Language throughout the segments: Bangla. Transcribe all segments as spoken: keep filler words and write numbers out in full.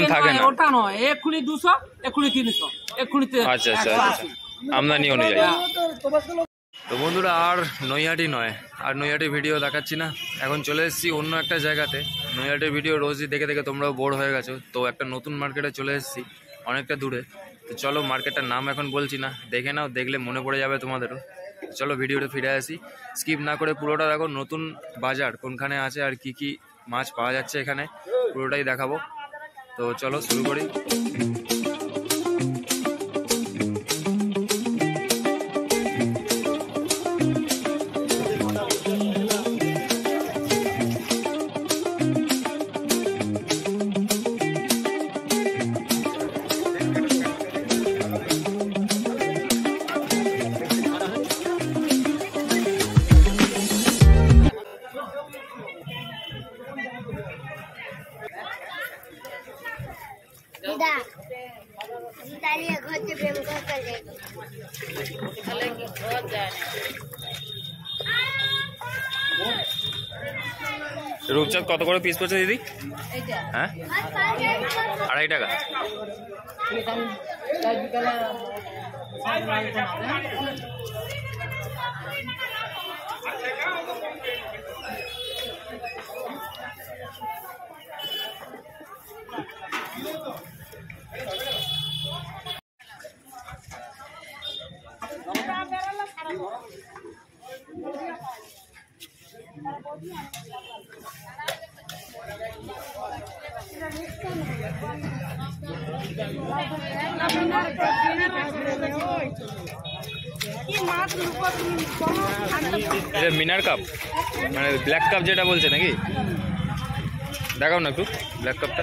থাকে না, ওটা নয়, এক্ষুনি দুশো, এক্ষুনি তিনশো, এক্ষুনি। আচ্ছা আচ্ছা আচ্ছা, আমদানি অনুযায়ী। তো বন্ধুরা আর নৈহাটি নয়, আর নৈহাটি ভিডিও দেখাচ্ছি না, এখন চলে এসেছি অন্য একটা জায়গাতে। নৈহাটির ভিডিও রোজই দেখে দেখে তোমরাও বোর হয়ে গেছো, তো একটা নতুন মার্কেটে চলে এসেছি অনেকটা দূরে। তো চলো, মার্কেটটার নাম এখন বলছি না, দেখে নাও, দেখলে মনে পড়ে যাবে তোমাদেরও। চলো ভিডিওটা ফিরে আসি, স্কিপ না করে পুরোটা দেখো। নতুন বাজার কোনখানে আছে আর কি কি মাছ পাওয়া যাচ্ছে এখানে পুরোটাই দেখাবো। তো চলো শুরু করি। রূপচাঁদ কত করে পিস পড়ছে দিদি? হ্যাঁ, আড়াই টাকা। মিনার কাপ মানে ব্ল্যাক কাপ যেটা বলছে নাকি? দেখাও না একটু ব্ল্যাক কাপটা।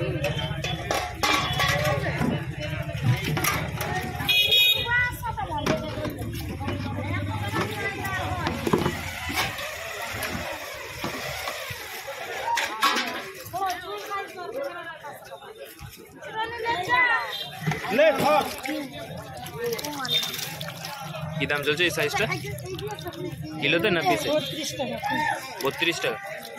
কি দাম চলছে এই সাইজটা? কিলোতে না পিসে? বত্রিশ টাকা।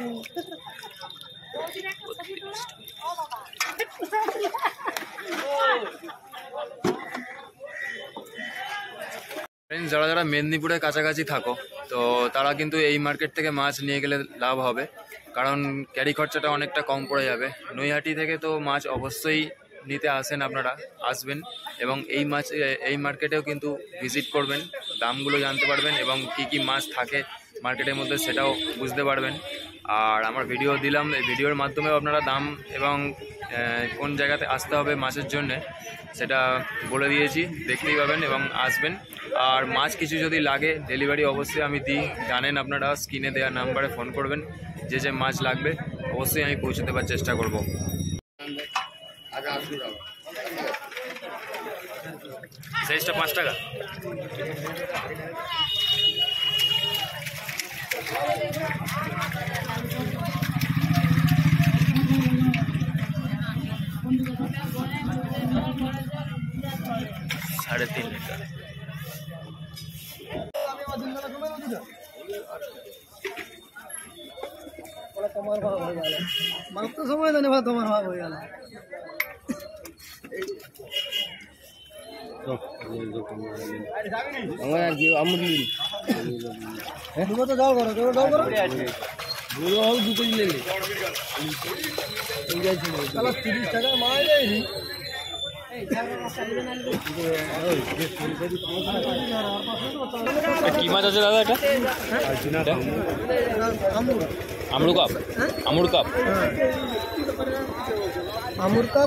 যারা যারা মেদিনীপুরের কাছাকাছি থাকো, তো তারা কিন্তু এই মার্কেট থেকে মাছ নিয়ে গেলে লাভ হবে, কারণ ক্যারি খরচাটা অনেকটা কম পড়ে যাবে। নৈহাটি থেকে তো মাছ অবশ্যই নিতে আসেন, আপনারা আসবেন এবং এই মাছ এই মার্কেটেও কিন্তু ভিজিট করবেন, দামগুলো জানতে পারবেন এবং কি কি মাছ থাকে মার্কেটের মধ্যে সেটাও বুঝতে পারবেন। আর আমার ভিডিও দিলাম, এই ভিডিওর মাধ্যমেও আপনারা দাম এবং কোন জায়গাতে আসতে হবে মাছের জন্যে সেটা বলে দিয়েছি, দেখতেই পাবেন এবং আসবেন। আর মাছ কিছু যদি লাগে ডেলিভারি অবশ্যই আমি দিই, জানেন আপনারা, স্ক্রিনে দেওয়া নাম্বারে ফোন করবেন, যে যে মাছ লাগবে অবশ্যই আমি পৌঁছে দেওয়ার চেষ্টা করব। সাইজটা পাঁচ টাকা। সাড়ে তিন লিটার। তোমার ভাব হয়ে গেল, মাত্র সময় দেনে ভাই, তোমার ভাব হয়ে গেল। আমার আর কি আমুলি দুটো তো জল করো, দুটো জল করো, দুটো হোক দু কেজি নিলে তাহলে তিরিশ টাকা মারা যায়নি। কি মাছ আছে দাদা এটা? Amur carp. Amur carp. Amur carp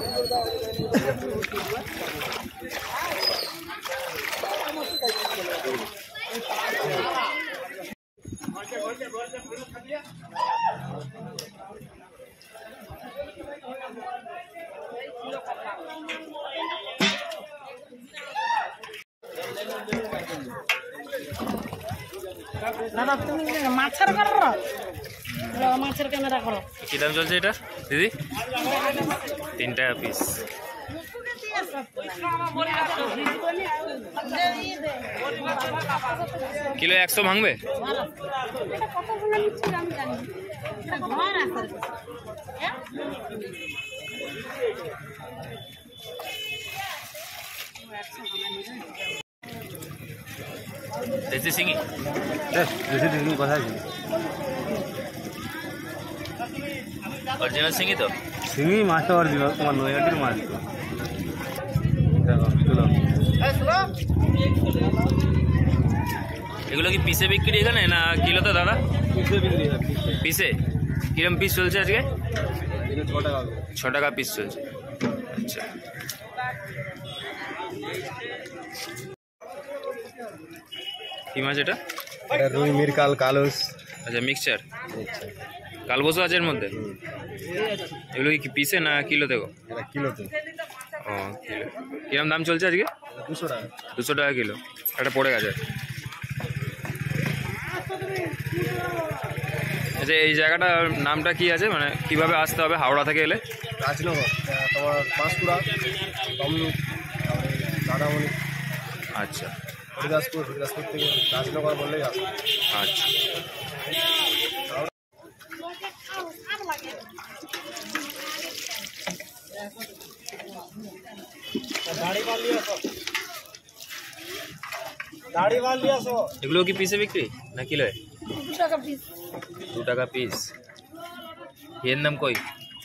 দাদা তুমি মাছের করো, মাছের ক্যামেরা করো। কি দাম চলছে এটা দিদি? তিন টাকা পিস। কিলো একশো ভাঙবে? দেশি শিঙি দেশি শিঙি কথা অরিজিনাল শিঙি তো শিঙি মাছটা অরিজিনাল তোমার নৈহাটির মাছ তো এগুলো কি পিসে বিক্রি এখানে না কিলো তো দাদা? পিসে কিরম পিস চলছে আজকে? ছ টাকা পিস চলছে। আচ্ছা কি মাছ এটা? রুই মিরকাল কালুস। আচ্ছা মিক্সচার কালবোসও আছে এর মধ্যে। এগুলো কি পিসে না কিলো দেবো? কিলোতে। ও কিলো কিরম দাম চলছে আজকে? দুশো টাকা। দুশো টাকা কিলো একটা পড়ে গেছে। আচ্ছা এই জায়গাটার নামটা কি আছে, মানে কিভাবে আসতে হবে হাওড়া থেকে এলে? রাজনগর তোমার পাঁশকুড়া তমলুক দাদামণি। আচ্ছা হরিদাসপুর হরিদাসপুর থেকে রাজনগর বললেই আসে। আচ্ছা এগুলো কি পিসে বিক্রি না কিলো? দু টাকা পিস। দু টাকা পিস। এর নাম কই?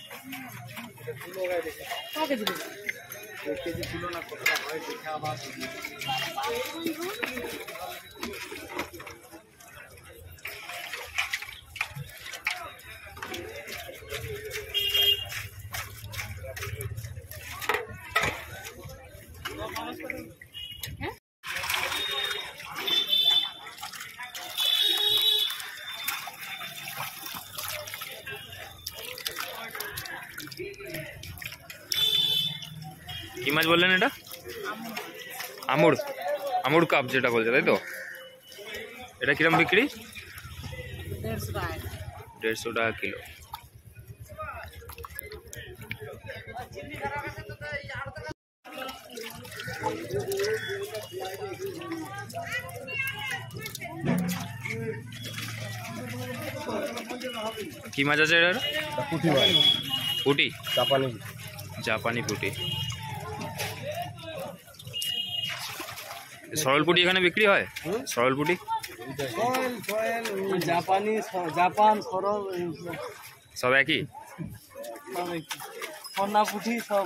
কি মাছ বললেন এটা? আমুর আমুর কাপ যেটা বলছে তাই তো? এটা কিরম বিক্রি? দেড়শো টাকা কিলো। কি মাছ আছে এটা? পুঁটি মাছ। পুঁটি জাপানি জাপানি পুঁটি। সরল পুঁটি এখানে বিক্রি হয়? সরল পুঁটি জাপানি জাপান সরল সব একই? সন্না পুঁটি সব।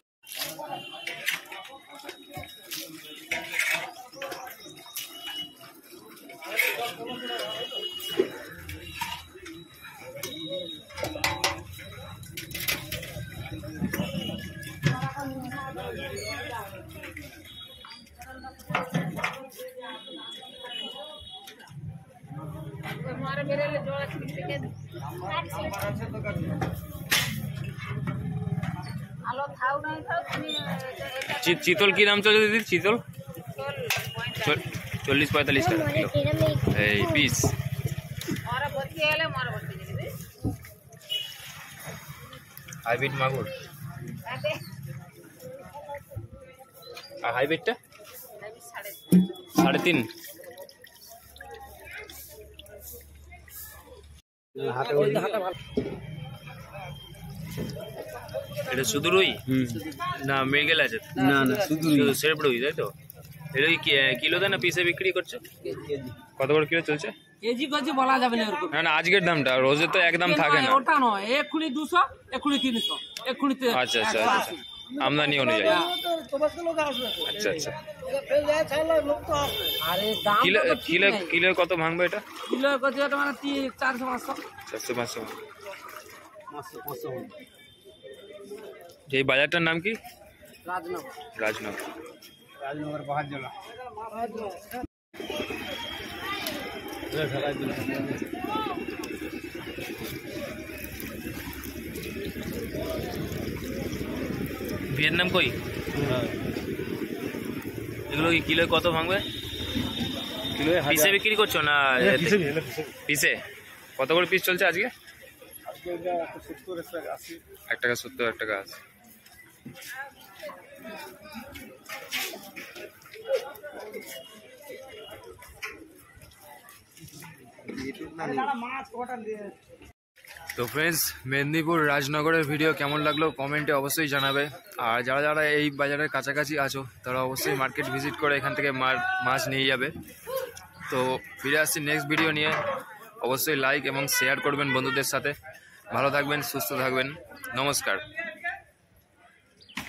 চিতল কি দাম চলছে দিদি? চিতল চল্লিশ পঁয়তাল্লিশ টাকা কিলো এই পিস। হাইব্রিড মাগুর আর হাইব্রিডটা সাড়ে তিন। এটা শুধু রুই না মৃগেল আছে? না না শুধু শুধু সেরপ রুই তাই তো? এটা কি কিলোতে না পিসে বিক্রি করছে? কত করে কিলো চলছে? কেজি কেজি বলা যাবে না এরকম। না না আজকের দামটা, রোজে তো একদম থাকে না। ওটা নয়, এক্ষুনি দুশো এক্ষুনি তিনশো এক্ষুনি তে- আচ্ছা আচ্ছা আচ্ছা আমদানি অনুযায়ী। আচ্ছা আচ্ছা আরে দাম কিলো তো ঠিক কিলো নেই। কিলো কত ভাঙবে এটা? কিলো কেজি এটা মানে তিন চারশো পাঁচশো। চারশো পাঁচশো। এই বাজারটার নাম কি? রাজনগর। রাজনগর। রাজনগর বাহার জেলা। ভিয়েতনাম কই? এগুলো কি কিলো কত ভাঙবে? কিলো পিসে বিক্রি করছো না পিসে? কত করে পিস চলছে আজকে? এক টাকা সত্তর, এক টাকা আশি। মাছ কটা তো ফ্রেন্ডস, মেদিনীপুর রাজনগরের ভিডিও কেমন লাগলো কমেন্টে অবশ্যই জানাবে। আর যারা যারা এই বাজারের কাছাকাছি আছো তারা অবশ্যই মার্কেট ভিজিট করে এখান থেকে মাছ নিয়ে যাবে। তো ফিরে আসছি নেক্সট ভিডিও নিয়ে। অবশ্যই লাইক এবং শেয়ার করবেন বন্ধুদের সাথে। ভালো থাকবেন, সুস্থ থাকবেন। নমস্কার।